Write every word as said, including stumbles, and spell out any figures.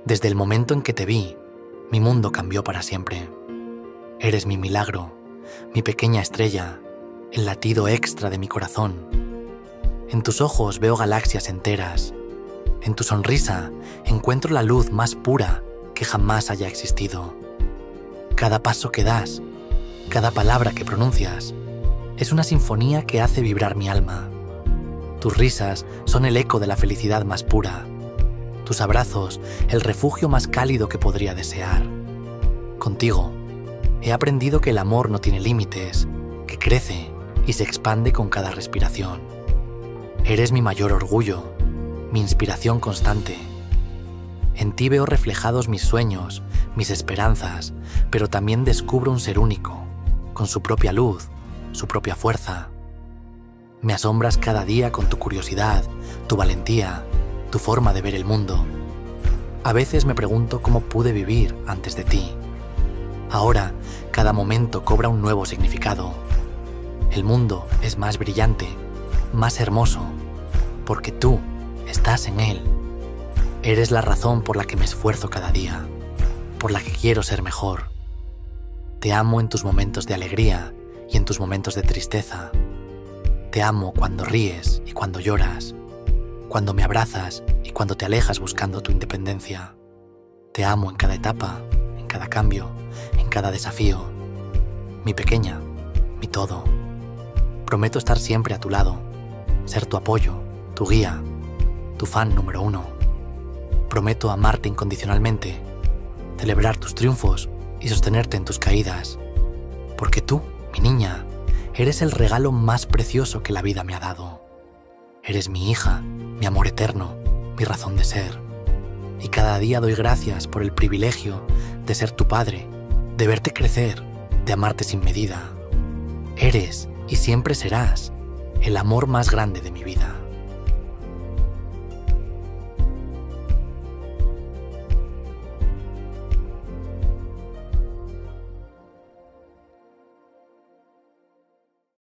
Desde el momento en que te vi, mi mundo cambió para siempre. Eres mi milagro, mi pequeña estrella, el latido extra de mi corazón. En tus ojos veo galaxias enteras. En tu sonrisa encuentro la luz más pura que jamás haya existido. Cada paso que das, cada palabra que pronuncias, es una sinfonía que hace vibrar mi alma. Tus risas son el eco de la felicidad más pura. Tus abrazos, el refugio más cálido que podría desear. Contigo, he aprendido que el amor no tiene límites, que crece y se expande con cada respiración. Eres mi mayor orgullo, mi inspiración constante. En ti veo reflejados mis sueños, mis esperanzas, pero también descubro un ser único, con su propia luz, su propia fuerza. Me asombras cada día con tu curiosidad, tu valentía, tu forma de ver el mundo. A veces me pregunto cómo pude vivir antes de ti. Ahora, cada momento cobra un nuevo significado. El mundo es más brillante, más hermoso, porque tú estás en él. Eres la razón por la que me esfuerzo cada día, por la que quiero ser mejor. Te amo en tus momentos de alegría y en tus momentos de tristeza. Te amo cuando ríes y cuando lloras, cuando me abrazas y cuando te alejas buscando tu independencia. Te amo en cada etapa, en cada cambio, en cada desafío. Mi pequeña, mi todo. Prometo estar siempre a tu lado, ser tu apoyo, tu guía, tu fan número uno. Prometo amarte incondicionalmente, celebrar tus triunfos y sostenerte en tus caídas. Porque tú, mi niña, eres el regalo más precioso que la vida me ha dado. Eres mi hija, mi amor eterno, mi razón de ser. Y cada día doy gracias por el privilegio de ser tu padre, de verte crecer, de amarte sin medida. Eres y siempre serás el amor más grande de mi vida.